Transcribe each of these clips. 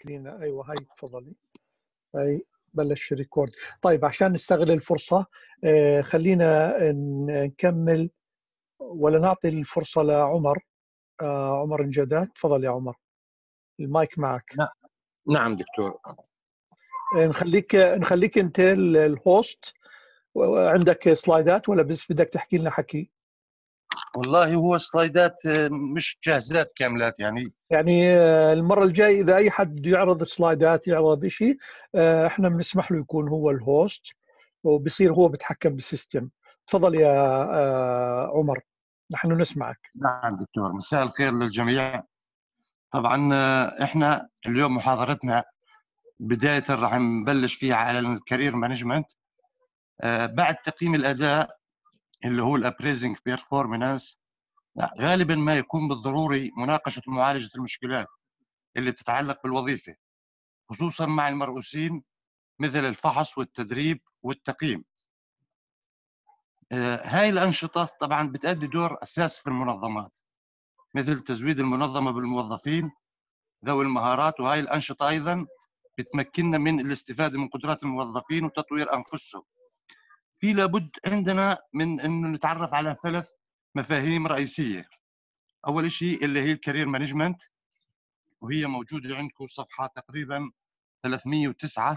سكرين. ايوه هاي تفضلي. هاي بلش ريكورد. طيب عشان نستغل الفرصة خلينا نكمل ولا نعطي الفرصة لعمر. عمر الجداد، تفضل يا عمر، المايك معك. نعم دكتور. نخليك انت الهوست. عندك سلايدات ولا بس بدك تحكي لنا حكي؟ والله هو سلايدات مش جاهزات كاملات يعني المرة الجاية إذا أي حد بده يعرض سلايدات يعرض شيء إحنا بنسمح له يكون هو الهوست وبصير هو بتحكم بالسيستم. تفضل يا عمر، نحن نسمعك. نعم دكتور، مساء الخير للجميع. طبعا احنا اليوم محاضرتنا بداية راح نبلش فيها على الكارير مانجمنت بعد تقييم الأداء اللي هو الابريزنج بيرفورمانس. غالبا ما يكون بالضروري مناقشة ومعالجة المشكلات اللي بتتعلق بالوظيفة، خصوصا مع المرؤوسين، مثل الفحص والتدريب والتقييم. هاي الأنشطة طبعا بتأدي دور أساسي في المنظمات، مثل تزويد المنظمة بالموظفين ذوي المهارات، وهاي الأنشطة أيضا بتمكننا من الاستفادة من قدرات الموظفين وتطوير أنفسهم. في لابد عندنا من أنه نتعرف على 3 مفاهيم رئيسية. أول شيء اللي هي الكارير مانجمنت، وهي موجودة عندكم صفحة تقريبا 309.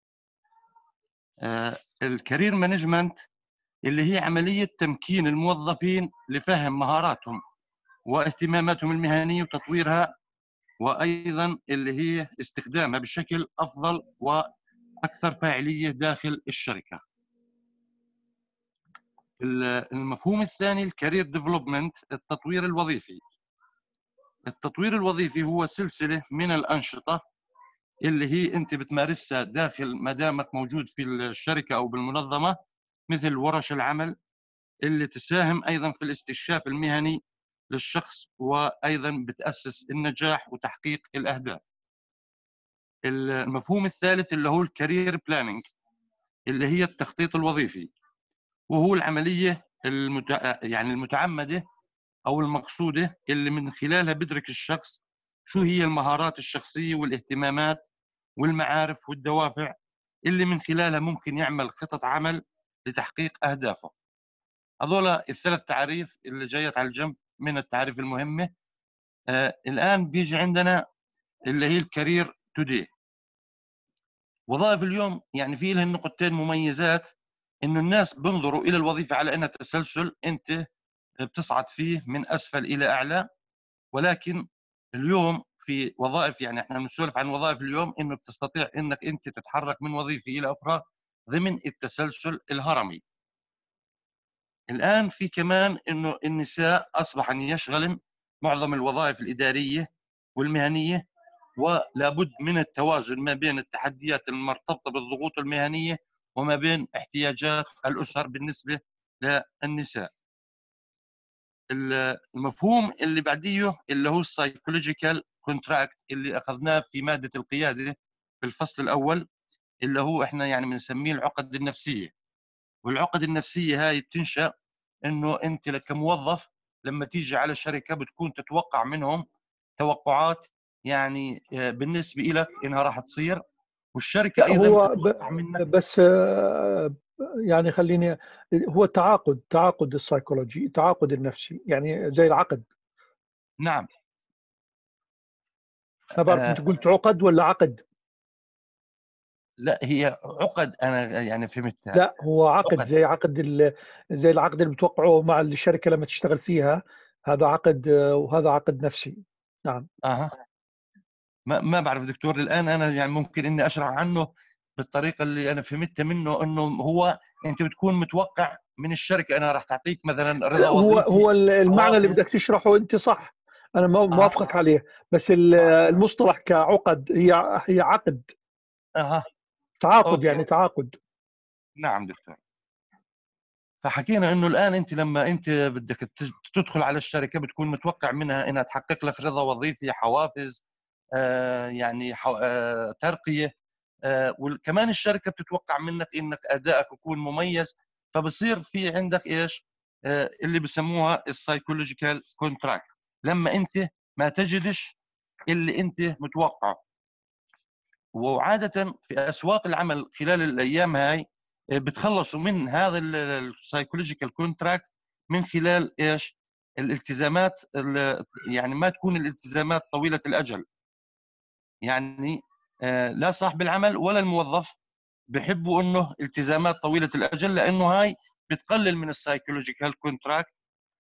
الكارير مانجمنت اللي هي عملية تمكين الموظفين لفهم مهاراتهم واهتماماتهم المهنية وتطويرها، وأيضا اللي هي استخدامها بشكل أفضل وأكثر فاعلية داخل الشركة. المفهوم الثاني الكارير ديفلوبمنت، التطوير الوظيفي. التطوير الوظيفي هو سلسلة من الأنشطة اللي هي أنت بتمارسها داخل ما دامك موجود في الشركة أو بالمنظمة، مثل ورش العمل اللي تساهم أيضا في الاستكشاف المهني للشخص، وأيضا بتأسس النجاح وتحقيق الأهداف. المفهوم الثالث اللي هو الكارير بلاننج، اللي هي التخطيط الوظيفي، وهو العملية المتعمدة أو المقصودة اللي من خلالها بدرك الشخص شو هي المهارات الشخصية والاهتمامات والمعارف والدوافع اللي من خلالها ممكن يعمل خطط عمل لتحقيق أهدافه. هذول ال3 تعريف اللي جايت على الجنب من التعريف المهمة. الآن بيجي عندنا اللي هي الكارير توداي. وظائف اليوم يعني في لها نقطتين مميزات، إنه الناس بنظروا إلى الوظيفة على أنها تسلسل أنت بتصعد فيه من أسفل إلى أعلى، ولكن اليوم في وظائف، يعني احنا بنسولف عن وظائف اليوم، إنه بتستطيع إنك أنت تتحرك من وظيفة إلى أخرى ضمن التسلسل الهرمي. الآن في كمان إنه النساء أصبحن يشغلن معظم الوظائف الإدارية والمهنية، ولا بد من التوازن ما بين التحديات المرتبطة بالضغوط المهنية وما بين احتياجات الأسر بالنسبة للنساء. المفهوم اللي بعديه اللي هو السايكولوجيكال كونتراكت، اللي أخذناه في مادة القيادة في الفصل الأول، اللي هو إحنا يعني بنسميه العقد النفسية. والعقد النفسية هاي بتنشأ إنه أنت كموظف لما تيجي على الشركة بتكون تتوقع منهم توقعات يعني بالنسبة إلك إنها راح تصير، والشركة أيضا هو بتتوقع منك. بس يعني خليني، هو تعاقد السايكولوجي، تعاقد النفسي، يعني زي العقد. نعم. ما بعرف انت قلت عقد ولا عقد؟ لا هي عقد، أنا يعني فهمتها. لا هو عقد، عقد. زي زي العقد اللي بتوقعه مع الشركة لما تشتغل فيها. هذا عقد وهذا عقد نفسي. نعم. ما بعرف دكتور الآن، أنا يعني ممكن إني أشرح عنه بالطريقة اللي أنا فهمتها منه، إنه هو أنت بتكون متوقع من الشركة أنها راح تعطيك مثلا رضا وظيفي، هو المعنى اللي بدك حوافز. تشرحه أنت صح، أنا موافقك عليه، بس المصطلح كعقد هي عقد. تعاقد، أوكي. يعني تعاقد. نعم دكتور. فحكينا انه الان انت لما انت بدك تدخل على الشركه بتكون متوقع منها انها تحقق لك رضا وظيفي، حوافز، ترقيه، وكمان الشركه بتتوقع منك انك ادائك يكون مميز. فبصير في عندك ايش اللي بسموها السايكولوجيكال كونتراكت، لما انت ما تجدش اللي انت متوقعه. وعاده في اسواق العمل خلال الايام هاي بتخلصوا من هذا السايكولوجيكال كونتراكت من خلال ايش؟ الالتزامات، يعني ما تكون الالتزامات طويله الاجل. يعني لا صاحب العمل ولا الموظف بحبوا انه التزامات طويله الاجل، لانه هاي بتقلل من السايكولوجيكال كونتراكت.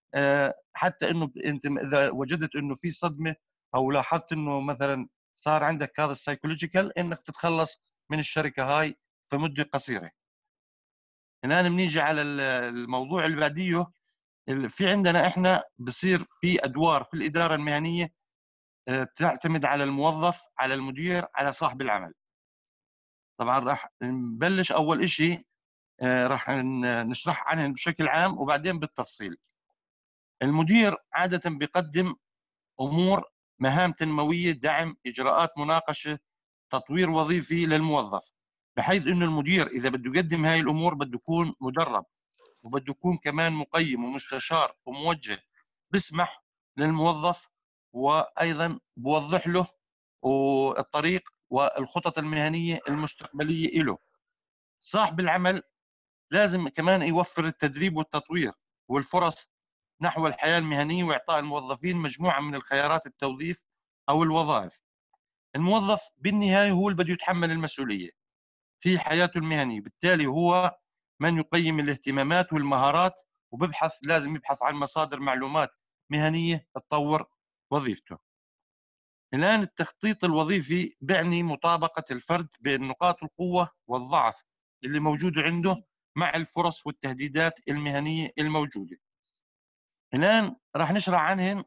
حتى انه انت اذا وجدت انه في صدمه او لاحظت انه مثلا صار عندك هذا السايكولوجيكال، انك تتخلص من الشركه هاي في مده قصيره. الان بنيجي على الموضوع اللي بعديه. في عندنا احنا بصير في ادوار في الاداره المهنيه تعتمد على الموظف، على المدير، على صاحب العمل. طبعا راح نبلش اول شيء راح نشرح عنهم بشكل عام وبعدين بالتفصيل. المدير عاده بيقدم امور، مهام تنمويه، دعم، اجراءات مناقشه، تطوير وظيفي للموظف، بحيث انه المدير اذا بده يقدم هاي الامور بده يكون مدرب، وبده يكون كمان مقيم ومستشار وموجه، بسمح للموظف وايضا بوضح له الطريق والخطط المهنيه المستقبليه له. صاحب العمل لازم كمان يوفر التدريب والتطوير والفرص نحو الحياه المهنيه، واعطاء الموظفين مجموعه من الخيارات التوظيف او الوظائف. الموظف بالنهايه هو اللي بده يتحمل المسؤوليه في حياته المهنيه، بالتالي هو من يقيم الاهتمامات والمهارات، وببحث لازم يبحث عن مصادر معلومات مهنيه تطور وظيفته. الآن التخطيط الوظيفي بيعني مطابقة الفرد بين نقاط القوة والضعف اللي موجودة عنده مع الفرص والتهديدات المهنية الموجودة. الآن راح نشرح عنهن.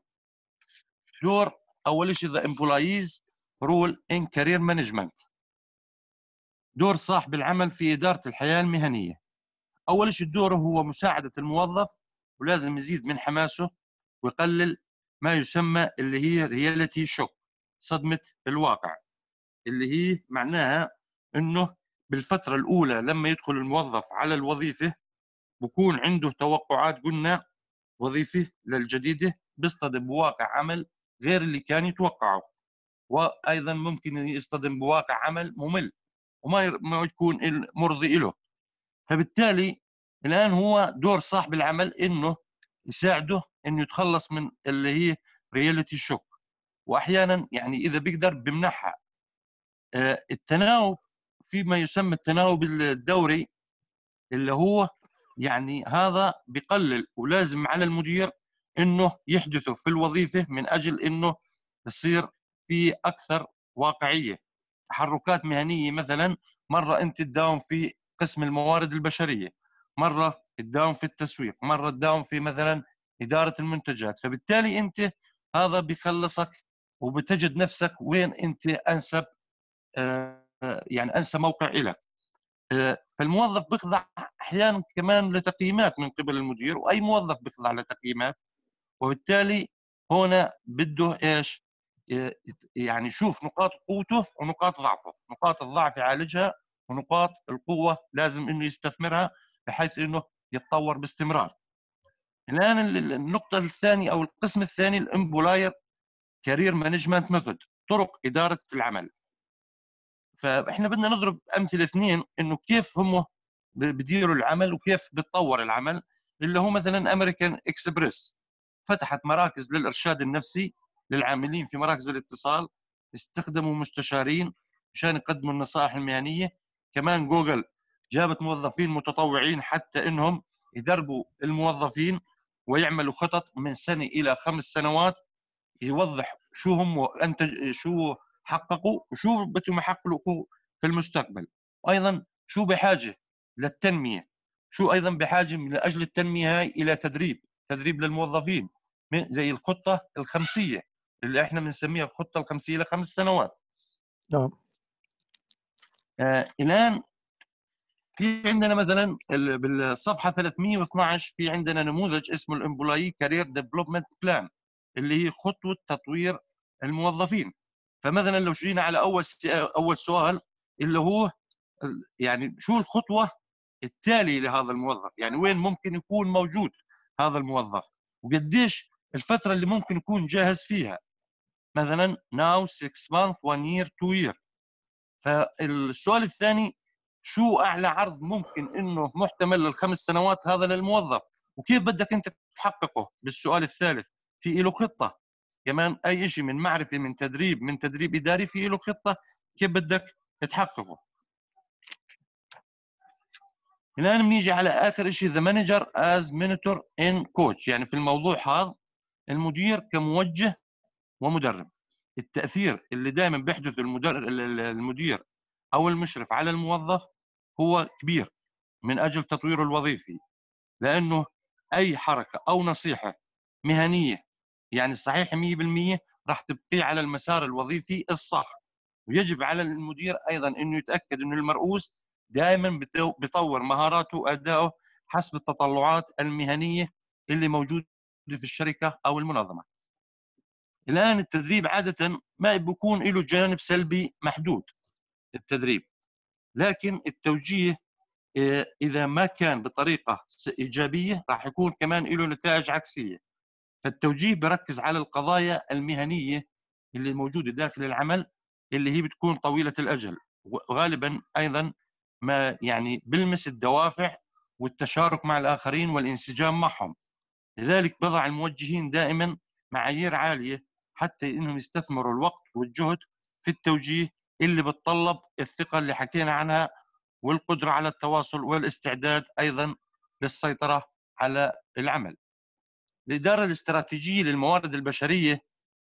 دور أول شيء the employees role in career management، دور صاحب العمل في إدارة الحياة المهنية. أول شيء دوره هو مساعدة الموظف، ولازم يزيد من حماسه ويقلل ما يسمى اللي هي reality shock، صدمة الواقع، اللي هي معناها انه بالفتره الاولى لما يدخل الموظف على الوظيفه بكون عنده توقعات، قلنا وظيفه للجديده، بيصطدم بواقع عمل غير اللي كان يتوقعه، وايضا ممكن يصطدم بواقع عمل ممل وما يكون مرضي له. فبالتالي الان هو دور صاحب العمل انه يساعده انه يتخلص من اللي هي رياليتي شوك، واحيانا يعني اذا بيقدر بمنحها. التناوب، فيما يسمى التناوب الدوري، اللي هو يعني هذا بقلل، ولازم على المدير انه يحدثه في الوظيفه من اجل انه يصير في اكثر واقعيه. تحركات مهنيه مثلا، مره انت تداوم في قسم الموارد البشريه، مره تداوم في التسويق، مره تداوم في مثلا اداره المنتجات، فبالتالي انت هذا بيخلصك وبتجد نفسك وين انت انسب يعني انسى موقع لك. فالموظف بيخضع احيانا كمان لتقييمات من قبل المدير، واي موظف بيخضع لتقييمات، وبالتالي هنا بده ايش؟ يعني يشوف نقاط قوته ونقاط ضعفه، نقاط الضعف يعالجها ونقاط القوه لازم انه يستثمرها بحيث انه يتطور باستمرار. الان النقطه الثانيه او القسم الثاني الامبلاير كارير مانجمنت ميثود، طرق اداره العمل. فاحنا بدنا نضرب امثله اثنين انه كيف هم بديروا العمل وكيف بتطور العمل. اللي هو مثلا امريكان اكسبريس فتحت مراكز للارشاد النفسي للعاملين في مراكز الاتصال، استخدموا مستشارين مشان يقدموا النصائح المهنيه. كمان جوجل جابت موظفين متطوعين حتى انهم يدربوا الموظفين ويعملوا خطط من سنه الى 5 سنوات، يوضح شو هم انتج، شو حققوا وشو بدهم يحققوا في المستقبل، وايضا شو بحاجه للتنميه، شو ايضا بحاجه من اجل التنميه هاي الى تدريب للموظفين، زي الخطه الخمسيه اللي احنا بنسميها الخطه الخمسيه ل5 سنوات. نعم. الان في عندنا مثلا بالصفحه 312 في عندنا نموذج اسمه الامبلوي كارير ديفلوبمنت بلان، اللي هي خطوه تطوير الموظفين. فمثلا لو جينا على اول سؤال اللي هو يعني شو الخطوه التاليه لهذا الموظف، يعني وين ممكن يكون موجود هذا الموظف وقديش الفتره اللي ممكن يكون جاهز فيها، مثلا now 6 months 1 year 2 year. فالسؤال الثاني، شو اعلى عرض ممكن انه محتمل للخمس سنوات هذا للموظف، وكيف بدك انت تحققه؟ بالسؤال الثالث في له خطه كمان، اي شيء من معرفه من تدريب اداري في له خطه كيف بدك تحققه. الان بنيجي على اخر شيء، ذا مانجر از منتور ان كوتش، يعني في الموضوع هذا المدير كموجه ومدرب. التاثير اللي دائما بيحدث المدير او المشرف على الموظف هو كبير من اجل تطويره الوظيفي، لانه اي حركه او نصيحه مهنيه يعني صحيح 100% راح تبقيه على المسار الوظيفي الصح. ويجب على المدير ايضا انه يتاكد انه المرؤوس دائما بيطور مهاراته وادائه حسب التطلعات المهنيه اللي موجوده في الشركه او المنظمه. الان التدريب عاده ما بيكون له جانب سلبي محدود التدريب، لكن التوجيه اذا ما كان بطريقه ايجابيه راح يكون كمان له نتائج عكسيه. فالتوجيه بركز على القضايا المهنيه اللي موجوده داخل العمل، اللي هي بتكون طويله الاجل، وغالبا ايضا ما يعني بلمس الدوافع والتشارك مع الاخرين والانسجام معهم. لذلك بضع الموجهين دائما معايير عاليه حتى انهم يستثمروا الوقت والجهد في التوجيه اللي بتطلب الثقه اللي حكينا عنها، والقدره على التواصل والاستعداد ايضا للسيطره على العمل. الاداره الاستراتيجيه للموارد البشريه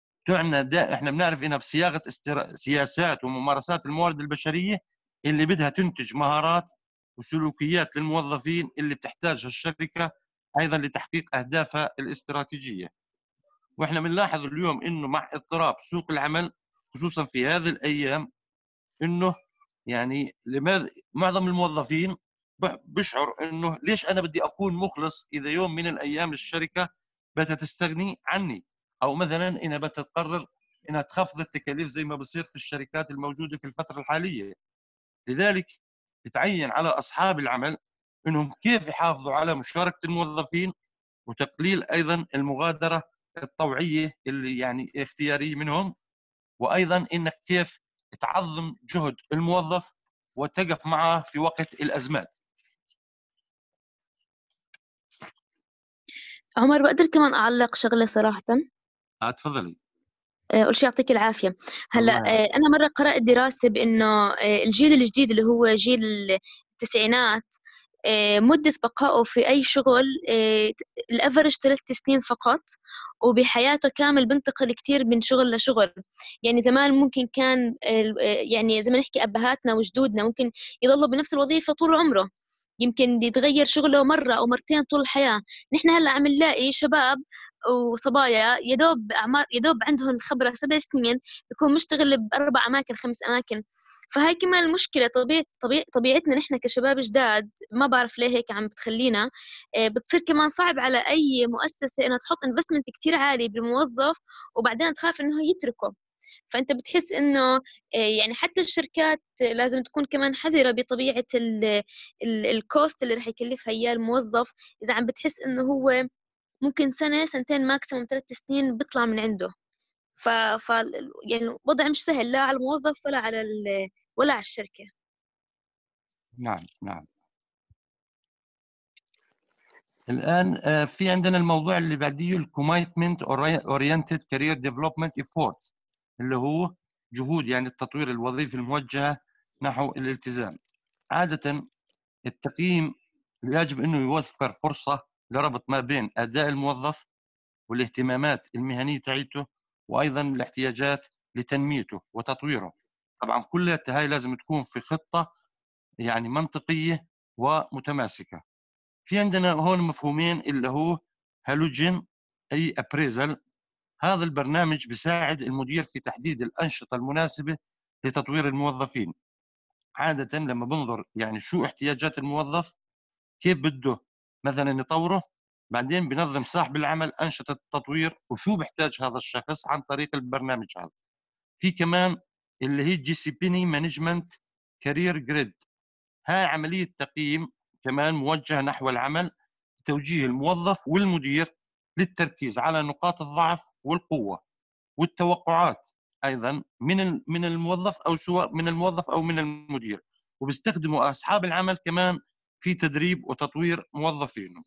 تعنى احنا بنعرف انها بصياغه سياسات وممارسات الموارد البشريه اللي بدها تنتج مهارات وسلوكيات للموظفين اللي بتحتاجها الشركه ايضا لتحقيق اهدافها الاستراتيجيه. واحنا بنلاحظ اليوم انه مع اضطراب سوق العمل خصوصا في هذه الايام، انه يعني لماذا معظم الموظفين بشعر انه ليش انا بدي اكون مخلص اذا يوم من الايام الشركه بدها تستغني عني، او مثلا انها بدها تقرر انها تخفض التكاليف زي ما بصير في الشركات الموجوده في الفتره الحاليه. لذلك يتعين على اصحاب العمل انهم كيف يحافظوا على مشاركه الموظفين، وتقليل ايضا المغادره الطوعيه اللي يعني اختياريه منهم، وايضا انك كيف تعظم جهد الموظف وتقف معه في وقت الازمات. عمر، بقدر كمان أعلق شغلة صراحة؟ تفضلي. أول شيء يعطيك العافية. هلا الله يعافيك. أنا مرة قرأت دراسة بأنه الجيل الجديد اللي هو جيل التسعينات مدة بقائه في أي شغل الأفرج 3 سنين فقط، وبحياته كامل بنتقل كتير من شغل لشغل. يعني زمان ممكن كان يعني زي ما نحكي أبهاتنا وجدودنا ممكن يضلوا بنفس الوظيفة طول عمره، يمكن يتغير شغله مرة أو مرتين طول الحياة. نحن هلا عم نلاقي شباب وصبايا يدوب عندهم خبرة 7 سنين بيكون مشتغل ب4 أماكن 5 أماكن. فهاي كمان المشكلة، طبيعتنا نحن كشباب جداد، ما بعرف ليه هيك عم بتخلينا بتصير كمان صعب على أي مؤسسة إنها تحط انفستمنت كتير عالي بالموظف وبعدين تخاف إنه يتركه. فأنت بتحس إنه يعني حتى الشركات لازم تكون كمان حذرة بطبيعة الكوست اللي رح يكلفها إياه الموظف. إذا عم بتحس إنه هو ممكن سنة سنتين ماكسيموم 3 سنين بيطلع من عنده. ف يعني الوضع مش سهل لا على الموظف ولا على ولا على الشركة. نعم نعم. الان في عندنا الموضوع اللي بعديه الكوميتمنت اورينتد كارير ديفلوبمنت ايفورتس، اللي هو جهود يعني التطوير الوظيفي الموجهه نحو الالتزام. عاده التقييم يجب انه يوفر فرصه لربط ما بين اداء الموظف والاهتمامات المهنيه تاعته، وايضا الاحتياجات لتنميته وتطويره. طبعا كلها هاي لازم تكون في خطه يعني منطقيه ومتماسكه. في عندنا هون مفهومين اللي هو هالوجين اي ابريزل. هذا البرنامج بيساعد المدير في تحديد الانشطه المناسبه لتطوير الموظفين. عاده لما بنظر يعني شو احتياجات الموظف كيف بده مثلا يطوره، بعدين بنظم صاحب العمل أنشطة التطوير وشو بيحتاج هذا الشخص عن طريق البرنامج هذا. في كمان اللي هي جي سي بي مانجمنت كارير جريد. هاي عملية تقييم كمان موجهة نحو العمل، توجيه الموظف والمدير للتركيز على نقاط الضعف والقوة والتوقعات ايضا من الموظف، او سواء من الموظف او من المدير، وبيستخدموا اصحاب العمل كمان في تدريب وتطوير موظفينهم.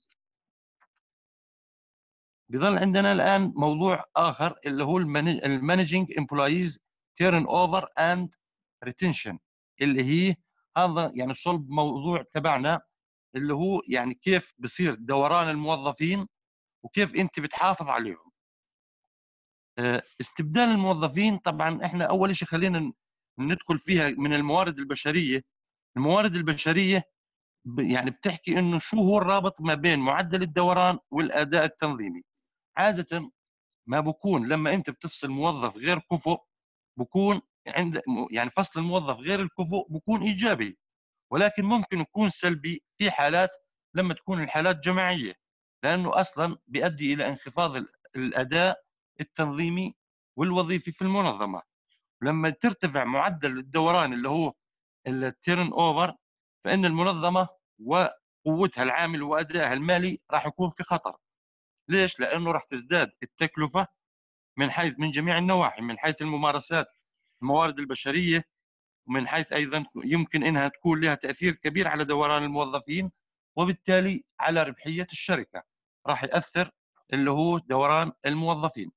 بظل عندنا الان موضوع اخر اللي هو المانجينج امبلويز تيرن اوفر اند ريتنشن، اللي هي هذا يعني صلب موضوع تبعنا، اللي هو يعني كيف بصير دوران الموظفين وكيف انت بتحافظ عليهم. استبدال الموظفين، طبعا احنا اول شيء خلينا ندخل فيها من الموارد البشريه. الموارد البشريه يعني بتحكي انه شو هو الرابط ما بين معدل الدوران والاداء التنظيمي. عاده ما بكون لما انت بتفصل موظف غير كفؤ بكون عند يعني فصل الموظف غير الكفؤ بكون ايجابي، ولكن ممكن يكون سلبي في حالات لما تكون الحالات جماعيه، لانه اصلا بيؤدي الى انخفاض الاداء التنظيمي والوظيفي في المنظمه. لما ترتفع معدل الدوران اللي هو التيرن اوفر، فان المنظمه وقوتها العامل وادائها المالي راح يكون في خطر. ليش؟ لانه راح تزداد التكلفه من جميع النواحي، من حيث الممارسات الموارد البشريه، ومن حيث ايضا يمكن انها تكون لها تاثير كبير على دوران الموظفين، وبالتالي على ربحيه الشركه راح ياثر اللي هو دوران الموظفين.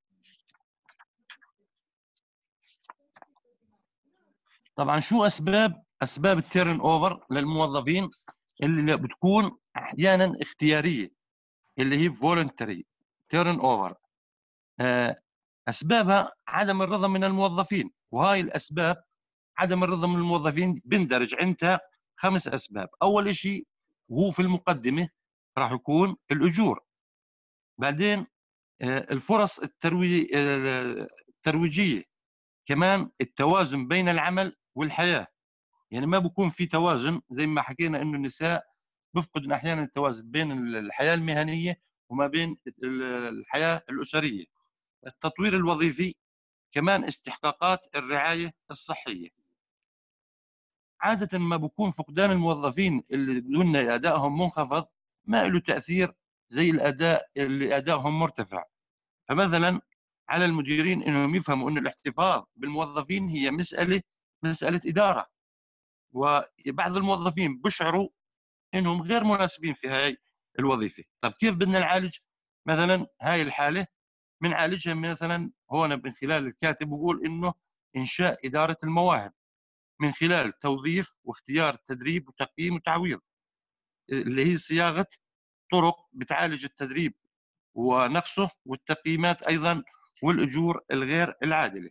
طبعا شو اسباب التيرن اوفر للموظفين؟ اللي بتكون احيانا اختياريه، اللي هي فولنتري تيرن اوفر. اسبابها عدم الرضا من الموظفين، وهاي الاسباب عدم الرضا من الموظفين بندرج عندها 5 اسباب. اول شيء وهو في المقدمه راح يكون الاجور، بعدين الفرص الترويجيه، كمان التوازن بين العمل والحياه، يعني ما بكون في توازن زي ما حكينا انه النساء بفقدن احيانا التوازن بين الحياه المهنيه وما بين الحياه الاسريه. التطوير الوظيفي، كمان استحقاقات الرعايه الصحيه. عاده ما بكون فقدان الموظفين اللي قلنا ادائهم منخفض ما له تاثير زي الاداء اللي ادائهم مرتفع. فمثلا على المديرين انهم يفهموا ان الاحتفاظ بالموظفين هي مساله اداره، وبعض الموظفين بيشعروا انهم غير مناسبين في هاي الوظيفه. طب كيف بدنا نعالج مثلا هاي الحاله؟ بنعالجها مثلا هون من خلال الكاتب بقول انه انشاء اداره المواهب من خلال توظيف واختيار تدريب وتقييم وتعويض، اللي هي صياغه طرق بتعالج التدريب ونقصه والتقييمات ايضا والاجور الغير العادله.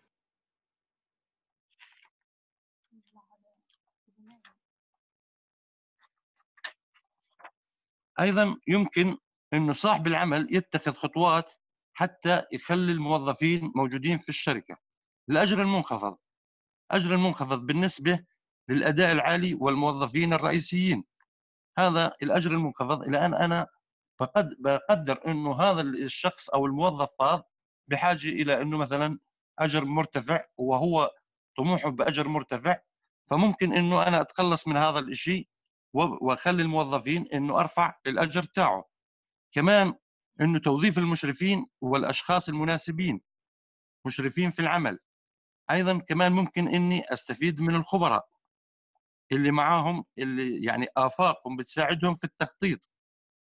ايضا يمكن انه صاحب العمل يتخذ خطوات حتى يخلي الموظفين موجودين في الشركه. الاجر المنخفض، اجر المنخفض بالنسبه للاداء العالي والموظفين الرئيسيين. هذا الاجر المنخفض الى ان انا بقدر انه هذا الشخص او الموظف هذا بحاجه الى انه مثلا اجر مرتفع وهو طموحه باجر مرتفع، فممكن انه انا اتخلص من هذا الشيء واخلي الموظفين انه ارفع الاجر تاعه. كمان انه توظيف المشرفين والاشخاص المناسبين، مشرفين في العمل. ايضا كمان ممكن اني استفيد من الخبراء اللي معاهم، اللي يعني افاقهم بتساعدهم في التخطيط.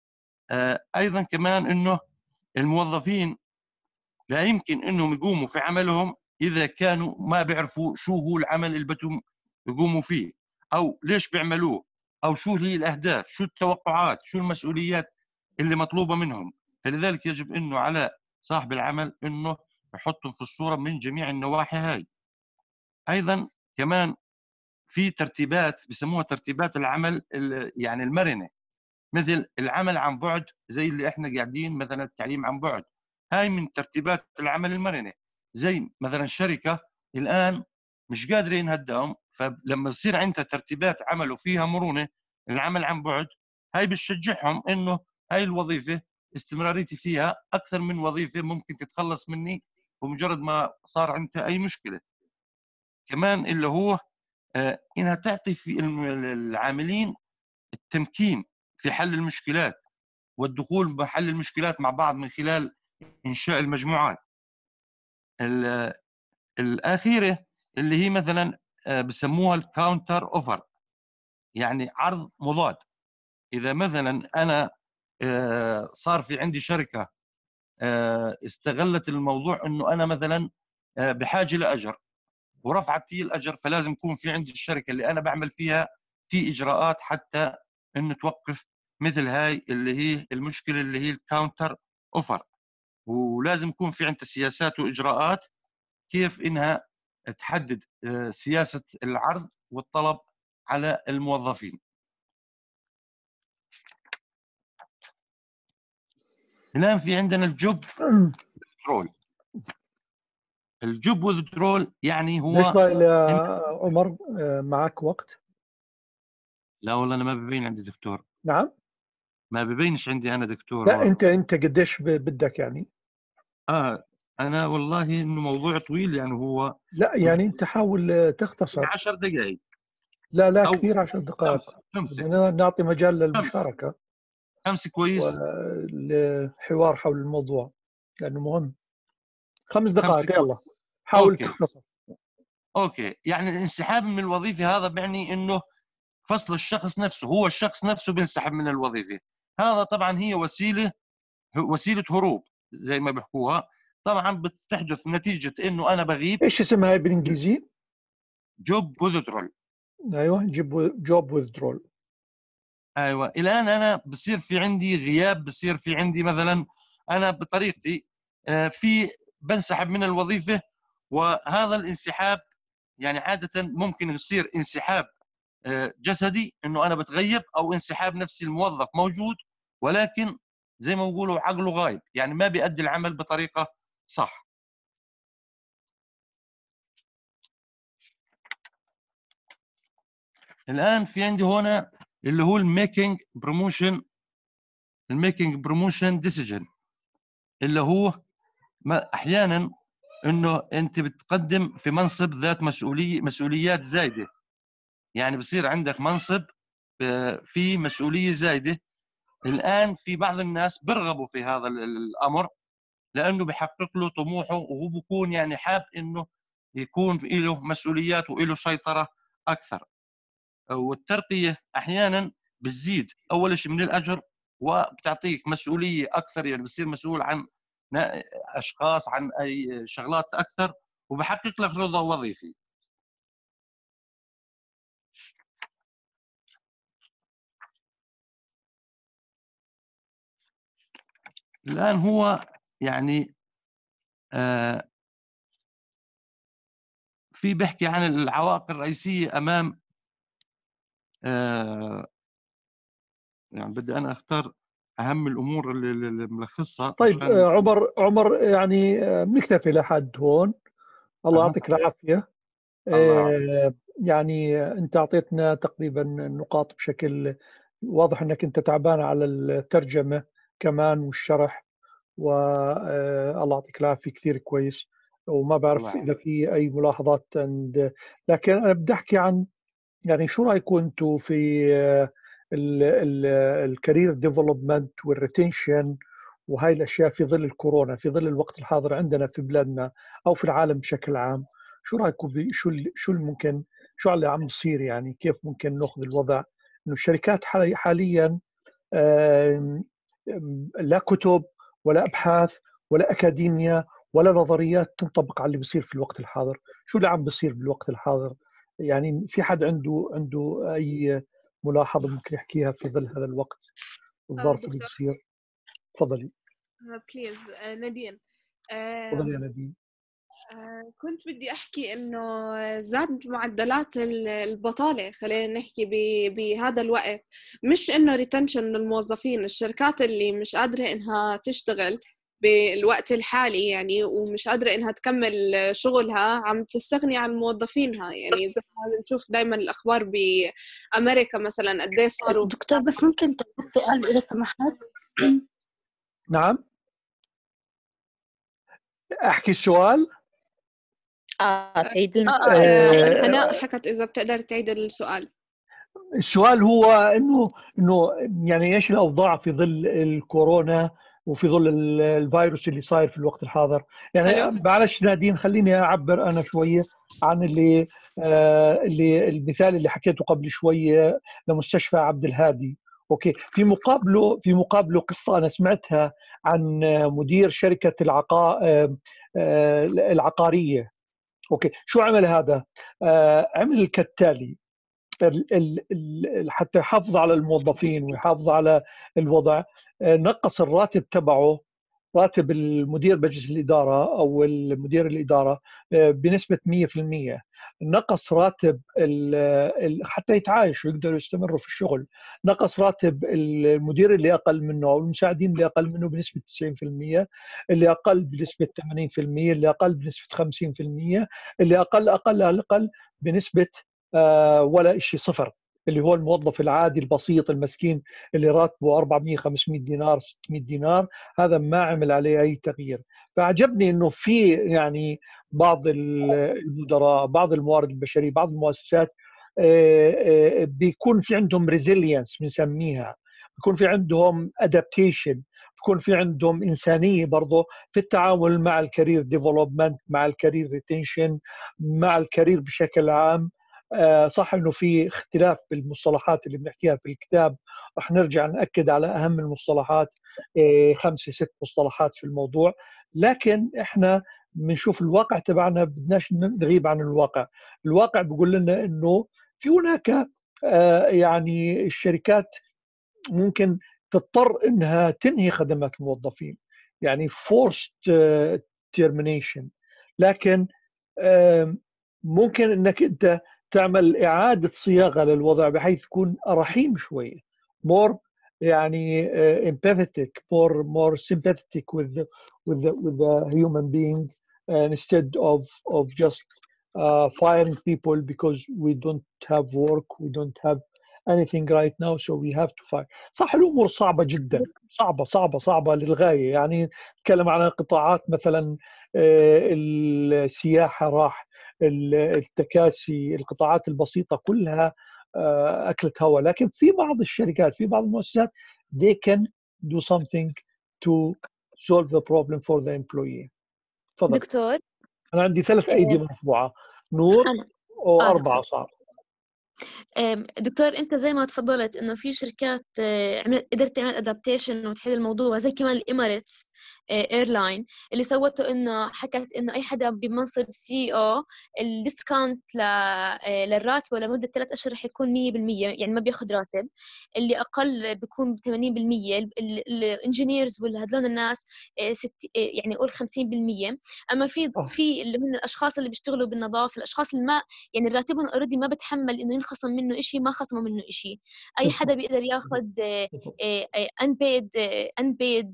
ايضا كمان انه الموظفين لا يمكن انهم يقوموا في عملهم اذا كانوا ما بيعرفوا شو هو العمل اللي بدهم يقوموا فيه، او ليش بيعملوه، او شو هي الاهداف، شو التوقعات، شو المسؤوليات اللي مطلوبه منهم. فلذلك يجب انه على صاحب العمل انه يحطهم في الصوره من جميع النواحي هاي. ايضا كمان في ترتيبات بسموها ترتيبات العمل يعني المرنه، مثل العمل عن بعد زي اللي احنا قاعدين مثلا التعليم عن بعد. هاي من ترتيبات العمل المرنه. زي مثلا شركه الان مش قادرين هداهم، فلما يصير عندها ترتيبات عمل وفيها مرونه العمل عن بعد، هاي بتشجعهم انه هاي الوظيفه استمراريتي فيها اكثر من وظيفه ممكن تتخلص مني بمجرد ما صار عندها اي مشكله. كمان اللي هو انها تعطي في العاملين التمكين في حل المشكلات والدخول بحل المشكلات مع بعض من خلال انشاء المجموعات. الأخيرة اللي هي مثلا بسموها الكاونتر أوفر، يعني عرض مضاد. إذا مثلا أنا صار في عندي شركة استغلت الموضوع إنه أنا مثلا بحاجة لأجر ورفعت لي الأجر، فلازم يكون في عندي الشركة اللي أنا بعمل فيها في إجراءات حتى إنه توقف مثل هاي اللي هي المشكلة اللي هي الكاونتر أوفر. ولازم يكون في عندها سياسات وإجراءات كيف إنها تحدد سياسة العرض والطلب على الموظفين. الآن في عندنا الجوب وذرول. الجوب وذرول يعني هو ليش بقى يا عمر معك وقت؟ لا والله أنا ما ببين عندي دكتور، نعم؟ ما ببينش عندي أنا دكتور لا هون. انت قديش بدك يعني؟ أنا والله إنه موضوع طويل، يعني هو لا يعني انت حاول تختصر. 10 دقائق لا أو كثير 10 دقائق. 5 بدنا نعطي مجال 5 للمشاركة 5 كويس. والحوار حول الموضوع لأنه مهم. 5 5 دقائق يلا، حاول أوكي تختصر. أوكي. يعني الانسحاب من الوظيفة هذا بيعني إنه فصل الشخص نفسه، هو الشخص نفسه بينسحب من الوظيفة. هذا طبعا هي وسيلة هروب زي ما بيحكوها. طبعا بتحدث نتيجة إنه أنا بغيب. ايش اسمها هاي بالانجليزي؟ جوب وذرول. ايوه جوب ويذرول. ايوه. الان انا بصير في عندي غياب، بصير في عندي مثلا انا بطريقتي في بنسحب من الوظيفه. وهذا الانسحاب يعني عاده ممكن يصير انسحاب جسدي انه انا بتغيب، او انسحاب نفسي الموظف موجود ولكن زي ما بيقولوا عقله غايب، يعني ما بيأدي العمل بطريقه صح. الان في عندي هنا اللي هو الميكينج بروموشن ديسيجن، اللي هو احيانا انه انت بتقدم في منصب ذات مسؤوليات زايده. يعني بصير عندك منصب في مسؤوليه زايده. الان في بعض الناس برغبوا في هذا الامر لانه بحقق له طموحه، وهو بكون يعني حاب انه يكون له مسؤوليات وله سيطره اكثر. والترقيه احيانا بتزيد اول شيء من الاجر، وبتعطيك مسؤوليه اكثر، يعني بصير مسؤول عن اشخاص، عن اي شغلات اكثر، وبحقق لك رضا وظيفي. الان هو يعني في بحكي عن العوائق الرئيسيه امام يعني بدي انا اختار اهم الامور اللي ملخصها طيب مشان عمر يعني بنكتفي لحد هون. الله يعطيك العافية. الله يعافيك. يعني انت اعطيتنا تقريبا النقاط بشكل واضح انك انت تعبان على الترجمة كمان والشرح، والله يعطيك العافية كثير كويس. وما الله بعرف إذا يعافيك. في أي ملاحظات لكن أنا بدي أحكي عن يعني شو رأيكم أنتم في الكارير ديفلوبمنت والريتنشن وهاي الأشياء في ظل الكورونا، في ظل الوقت الحاضر عندنا في بلادنا أو في العالم بشكل عام. شو رأيكم شو ممكن، شو اللي عم يصير؟ يعني كيف ممكن نأخذ الوضع إنه الشركات حاليا لا كتب ولا أبحاث ولا أكاديميا ولا نظريات تنطبق على اللي بيصير في الوقت الحاضر. شو اللي عم بيصير بالوقت الحاضر؟ يعني في حد عنده أي ملاحظة ممكن يحكيها في ظل هذا الوقت الظرف اللي دكتور بيصير؟ تفضلي. بليز. نادين. تفضلي يا نادين. كنت بدي أحكي إنه زاد معدلات البطالة، خلينا نحكي بهذا الوقت. مش إنه ريتنشن للموظفين، الشركات اللي مش قادرة إنها تشتغل بالوقت الحالي يعني، ومش قادرة إنها تكمل شغلها، عم تستغني عن موظفينها. يعني زي ما بنشوف دايما الأخبار بأمريكا مثلا قديش صاروا. دكتور بس ممكن تعيد السؤال إذا سمحت؟ نعم، أحكي السؤال. تعيد لنا السؤال. هناء حكت إذا بتقدر تعيد السؤال. السؤال هو انه يعني ايش الاوضاع في ظل الكورونا وفي ظل الفيروس اللي صاير في الوقت الحاضر. يعني حلو. معلش نادين، خليني اعبر انا شويه عن اللي المثال اللي حكيته قبل شويه لمستشفى عبد الهادي. اوكي، في مقابله قصه انا سمعتها عن مدير شركه العقاريه. اوكي، شو عمل هذا؟ عمل كالتالي: حتى يحافظ على الموظفين ويحافظ على الوضع، نقص الراتب تبعه، راتب المدير مجلس الإدارة أو المدير الإدارة بنسبة 100%. نقص راتب حتى يتعايش ويقدروا يستمروا في الشغل. نقص راتب المدير اللي أقل منه أو المساعدين اللي أقل منه بنسبة 90%، اللي أقل بنسبة 80%، اللي أقل بنسبة 50%، اللي أقل بنسبة ولا شيء، صفر. اللي هو الموظف العادي البسيط المسكين اللي راتبه 400 500 دينار 600 دينار، هذا ما عمل عليه أي تغيير. فعجبني أنه في يعني بعض المدراء، بعض الموارد البشرية، بعض المؤسسات بيكون في عندهم ريزيلينس بنسميها، بيكون في عندهم ادابتيشن، بيكون في عندهم إنسانية برضه في التعامل مع الكارير ديفلوبمنت، مع الكارير ريتنشن، مع الكارير بشكل عام. صح انه في اختلاف بالمصطلحات اللي بنحكيها في الكتاب، رح نرجع ناكد على اهم المصطلحات، 5 6 مصطلحات في الموضوع. لكن احنا بنشوف الواقع تبعنا، بدناش نغيب عن الواقع. الواقع بيقول لنا انه في هناك يعني الشركات ممكن تضطر انها تنهي خدمات الموظفين، يعني forced termination. لكن ممكن انك انت تعمل اعاده صياغه للوضع بحيث يكون رحيم شويه، more يعني empathetic, more sympathetic with the human being, instead of just firing people because we don't have work, we don't have anything right now, so we have to fire. صح، الامور صعبه جدا، صعبه للغايه. يعني نتكلم عن قطاعات مثلا السياحه، راح التكاسي، القطاعات البسيطه كلها اكلت هواء. لكن في بعض الشركات، في بعض المؤسسات they can do something to solve the problem for the employee. تفضل. دكتور، انا عندي 3 ايدي مرفوعه، نور، أنا و4 دكتور. صعب. دكتور، انت زي ما تفضلت انه في شركات قدرت تعمل ادابتيشن وتحل الموضوع، زي كمان الاماراتس ايرلاين اللي سوته انه حكت انه اي حدا بمنصب سي او الديسكاونت للراتب لمده 3 اشهر رح يكون 100%، يعني ما بياخذ راتب. اللي اقل بيكون 80%. الانجينيرز وهذول الناس يعني قول 50%. اما في اللي من الاشخاص اللي بيشتغلوا بالنظافه، الاشخاص اللي ما يعني راتبهم اوريدي ما بتحمل انه ينخصم منه شيء، ما خصموا منه شيء. اي حدا بيقدر ياخذ unpaid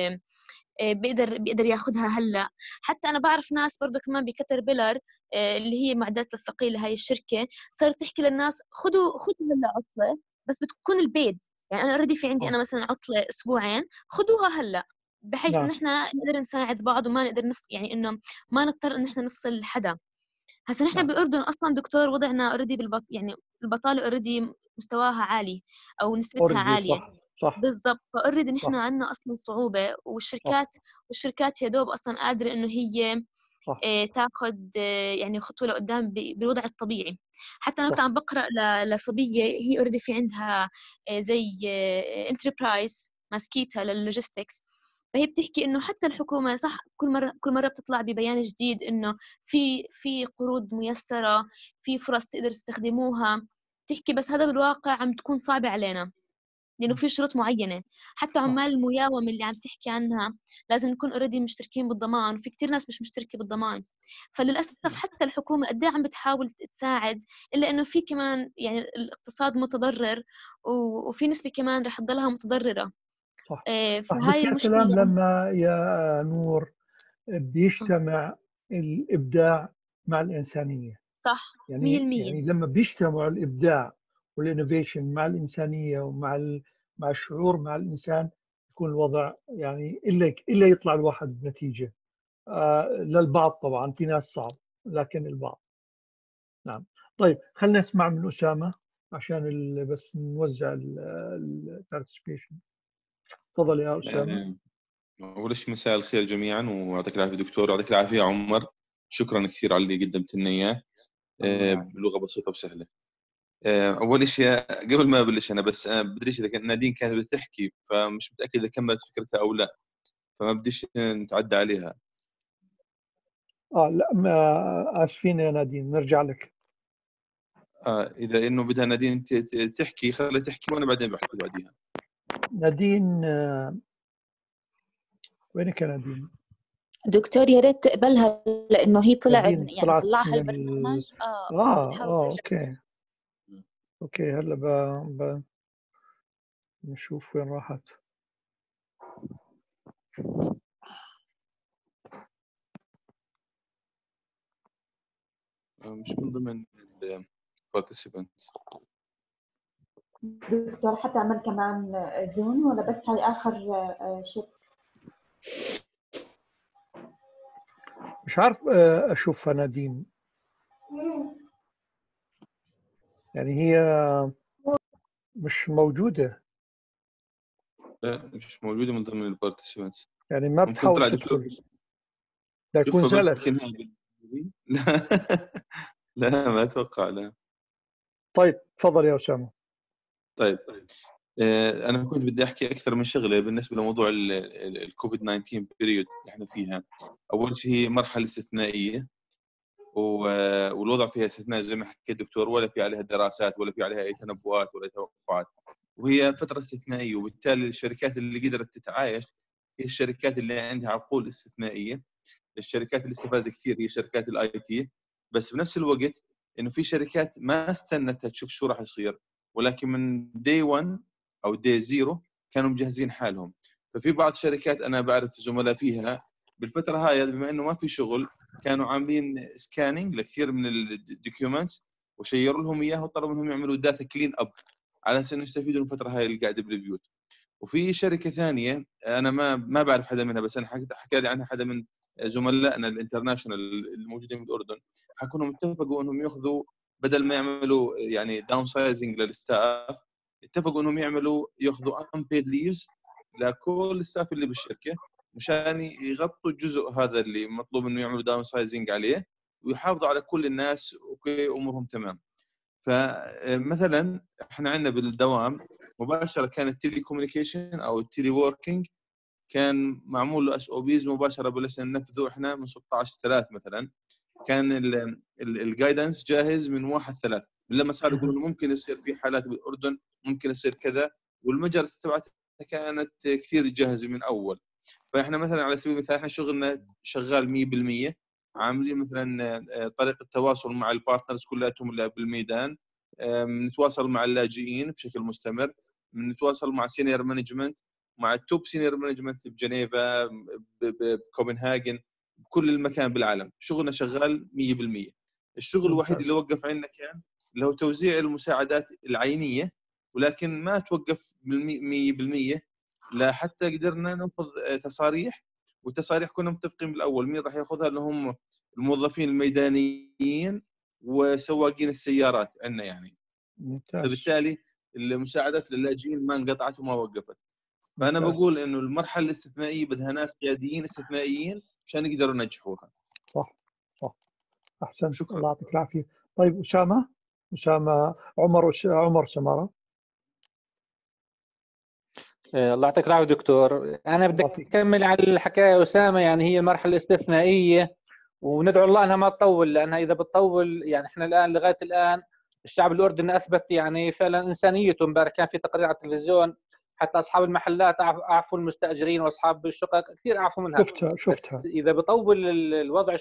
بيقدر ياخذها هلا. حتى انا بعرف ناس برضه كمان بكتر بيلر اللي هي معدات الثقيله، هاي الشركه صارت تحكي للناس خذوا هلا عطله، بس بتكون البيد. يعني انا اوريدي في عندي انا مثلا عطله اسبوعين، خذوها هلا، بحيث ان احنا نقدر نساعد بعض وما نقدر يعني انه ما نضطر ان احنا نفصل حدا. هسه نحن بالاردن اصلا دكتور وضعنا اوريدي يعني البطاله اوريدي مستواها عالي او نسبتها عاليه. صح. بالضبط، فاوريدي نحن عندنا اصلا صعوبه، والشركات يا دوب اصلا قادره انه هي تاخذ يعني خطوه لقدام بالوضع الطبيعي. حتى انا كنت عم بقرا لصبيه هي اوريدي في عندها زي انتربرايز ماسكيتها لللوجيستكس، فهي بتحكي انه حتى الحكومه صح كل مره بتطلع ببيان جديد انه في قروض ميسره، في فرص تقدر تستخدموها، تحكي بس هذا بالواقع عم تكون صعبه علينا لانه في شروط معينه. حتى عمال المياومه اللي عم تحكي عنها لازم نكون اوريدي مشتركين بالضمان، وفي كثير ناس مش مشتركه بالضمان. فللاسف حتى الحكومه قد عم بتحاول تساعد، الا انه في كمان يعني الاقتصاد متضرر، وفي نسبه كمان رح تضلها متضرره. صح. فهاي بس يا المشكله سلام لما يا نور بيجتمع الإبداع مع الإنسانية. صح 100%. يعني لما بيجتمعوا الإبداع والإنوفيشن مع الإنسانية مع الشعور مع الإنسان، يكون الوضع يعني إلا يطلع الواحد بنتيجة. للبعض طبعا، في ناس صعب، لكن البعض. نعم. طيب، خلينا نسمع من أسامة عشان بس نوزع البارتيسيبيشن. تفضل يا أسامة. أول شيء مساء الخير جميعا، ويعطيك العافية دكتور، ويعطيك العافية عمر. شكرا كثير على اللي قدمت لنا إياه بلغة بسيطة وسهلة. أول شيء قبل ما أبلش أنا بس بدريش إذا كانت نادين كانت بتحكي، فمش متأكد إذا كملت فكرتها أو لا، فما بديش نتعدى عليها. لا، ما آسفين يا نادين، نرجع لك. إذا إنه بدها نادين تحكي خليها تحكي وأنا بعدين بحكي بعديها. نادين وينك يا نادين؟ دكتور يا ريت تقبلها لأنه هي طلعت نادين يعني طلعت طلعها من البرنامج بتحاول ترجع. اوكي هلا نشوف وين راحت. مش من ضمن البارتيسيبنتس. دكتور حتى عمل كمان زون ولا بس هاي آخر شيء؟ مش عارف أشوفها نادين، يعني هي مش موجودة، لا مش موجودة من ضمن البارتيسيبنتس. يعني ما ممكن بتحاول طلع دكتور تدخل، لا يكون شوفها زالت. لا لا ما أتوقع لا. طيب تفضل يا أسامة. طيب أنا كنت بدي أحكي أكثر من شغلة بالنسبة لموضوع الكوفيد 19 بيريود اللي إحنا فيها. أول شيء هي مرحلة استثنائية، والوضع فيها استثناء زي ما حكيت دكتور، ولا في عليها دراسات ولا في عليها أي تنبؤات ولا توقعات، وهي فترة استثنائية. وبالتالي الشركات اللي قدرت تتعايش هي الشركات اللي عندها عقول استثنائية. الشركات اللي استفادت كثير هي شركات الاي تي، بس بنفس الوقت انه في شركات ما استنت تشوف شو راح يصير، ولكن من دي 1 او دي 0 كانوا مجهزين حالهم. ففي بعض شركات انا بعرف زملاء فيها بالفتره هاي بما انه ما في شغل كانوا عاملين سكاننج لكثير من الدوكيومنتس وشيروا لهم اياها وطلبوا منهم يعملوا داتا كلين اب على اساس انه يستفيدوا من الفتره هاي اللي قاعده بالبيوت. وفي شركه ثانيه انا ما بعرف حدا منها، بس انا حكى لي عنها حدا من زملائنا الانترناشونال الموجودين بالاردن، حكوا انهم اتفقوا انهم ياخذوا بدل ما يعملوا يعني داون سايزنج للستاف، اتفقوا انهم ياخذوا unpaid leaves لكل الستاف اللي بالشركه مشان يغطوا الجزء هذا اللي مطلوب انه يعملوا داون سايزنج عليه ويحافظوا على كل الناس اوكي امورهم تمام. فمثلا احنا عندنا بالدوام مباشره كان التيلي كوميونيكيشن او التيلي ووركينج كان معمول له اس او بيز مباشره بلشنا ننفذه احنا من 16/3 مثلا. كان الجايدنس جاهز من 1/3 لما صار يقولوا ممكن يصير في حالات بالاردن ممكن يصير كذا، والمجرس تبعتها كانت كثير جاهزه من اول. فاحنا مثلا على سبيل المثال احنا شغلنا شغال 100%، عاملين مثلا طريقه تواصل مع البارتنرز كلاتهم اللي بالميدان، نتواصل مع اللاجئين بشكل مستمر، نتواصل مع سينيور مانجمنت، مع التوب سينيور مانجمنت بجنيفا بكوبنهاجن بكل المكان بالعالم. شغلنا شغال 100%. الشغل الوحيد اللي وقف عندنا كان اللي هو توزيع المساعدات العينيه، ولكن ما توقف 100% لحتى قدرنا ناخذ تصاريح، والتصاريح كنا متفقين بالاول مين راح ياخذها، اللي هم الموظفين الميدانيين وسواقين السيارات عندنا يعني. ممتاز. فبالتالي المساعدات للاجئين ما انقطعت وما وقفت. فانا بقول انه المرحله الاستثنائيه بدها ناس قياديين استثنائيين عشان يقدروا ينجحوها. صح احسنت. شكرا، الله يعطيك العافيه. طيب اسامه عمر سماره. الله يعطيك العافيه دكتور. انا بدي اكمل على الحكايه اسامه، يعني هي مرحله استثنائيه وندعو الله انها ما تطول، لانها اذا بتطول يعني احنا الان لغايه الان الشعب الاردني اثبت يعني فعلا انسانيته. امبارح كان في تقرير على التلفزيون حتى اصحاب المحلات اعفوا المستاجرين واصحاب الشقق كثير اعفوا منها. شفتها. بس اذا بطول الوضع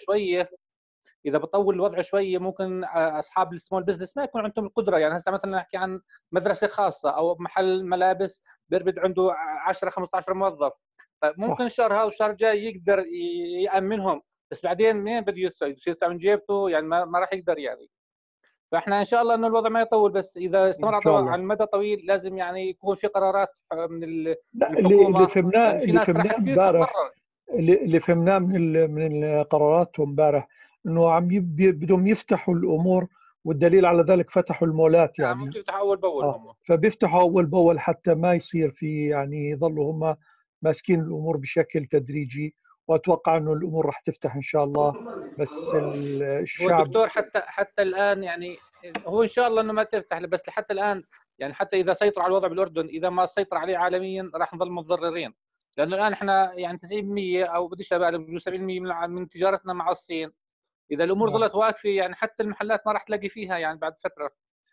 شويه ممكن اصحاب السمول بزنس ما يكون عندهم القدره. يعني هسه مثلا نحكي عن مدرسه خاصه او محل ملابس بيربد عنده 10-15 موظف، ممكن الشهر هذا والشهر الجاي يقدر يامنهم، بس بعدين منين بده يدفع من جيبته؟ يعني ما راح يقدر يعني. فاحنا ان شاء الله انه الوضع ما يطول، بس اذا استمر على المدى طويل لازم يعني يكون في قرارات من الحكومه. اللي فهمناه في ناس راح كثير تتضرر. اللي فهمناه من القرارات امبارح انه بدهم يفتحوا الامور، والدليل على ذلك فتحوا المولات يعني. ممكن يفتحوا اول باول هم. فبيفتحوا اول باول حتى ما يصير في يعني يضلوا هم ماسكين الامور بشكل تدريجي، واتوقع انه الامور راح تفتح ان شاء الله. بس هو الشعب الدكتور حتى الان يعني هو ان شاء الله انه ما تفتح، بس لحتى الان يعني حتى اذا سيطروا على الوضع بالاردن، اذا ما سيطر عليه عالميا راح نظل متضررين، لانه الان احنا يعني 90% او بديش ابالغ 70% من تجارتنا مع الصين. اذا الامور نعم. ظلت واقفه يعني حتى المحلات ما راح تلاقي فيها يعني بعد فتره.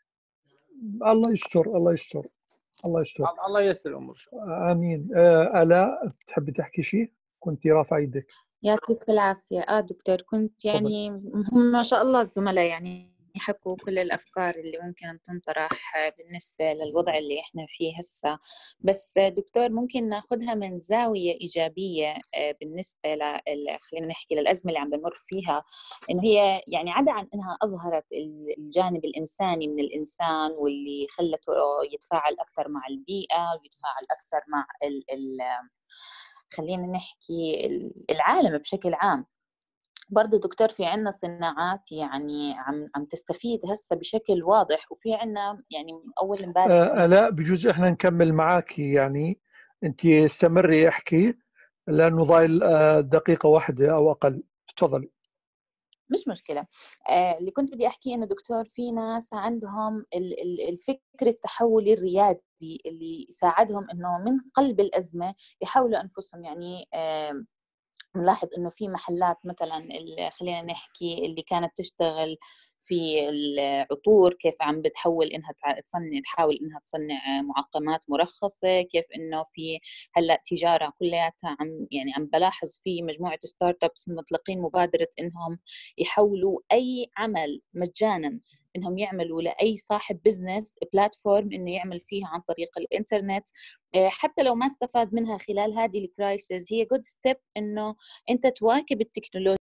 الله يستر، الله يستر، الله يستر. الله ييسر الامور. امين. آلاء تحبي تحكي شيء؟ كنت رافعه يدك. يعطيك العافية. دكتور، كنت تفضل. يعني هم ما شاء الله الزملاء يعني حكوا كل الأفكار اللي ممكن تنطرح بالنسبة للوضع اللي إحنا فيه هسه. بس دكتور، ممكن ناخدها من زاوية إيجابية بالنسبة خلينا نحكي للأزمة اللي عم بنمر فيها، إنه هي يعني عدا عن إنها أظهرت الجانب الإنساني من الإنسان، واللي خلته يتفاعل أكثر مع البيئة ويتفاعل أكثر مع خلينا نحكي العالم بشكل عام. برضو دكتور في عنا صناعات يعني عم تستفيد هسه بشكل واضح، وفي عنا يعني من أول امبارح آلاء بجوز احنا نكمل معاك، يعني انت استمري احكي لانه ضايل دقيقة واحدة او اقل. تفضلي. مش مشكلة. اللي كنت بدي أحكيه إنه دكتور في ناس عندهم الفكر التحولي الريادي اللي يساعدهم إنه من قلب الأزمة يحولوا أنفسهم. يعني نلاحظ إنه في محلات مثلا خلينا نحكي اللي كانت تشتغل في العطور، كيف عم بتحول إنها تحاول إنها تصنع معقمات مرخصة، كيف إنه في هلأ تجارة كلياتها عم بلاحظ في مجموعة ستارت ابس مطلقين مبادرة إنهم يحولوا أي عمل مجانا، إنهم يعملوا لأي صاحب بزنس بلاتفورم إنه يعمل فيها عن طريق الإنترنت. حتى لو ما استفاد منها خلال هذه الكرايسيس، هي جود ستيب إنه أنت تواكب التكنولوجيا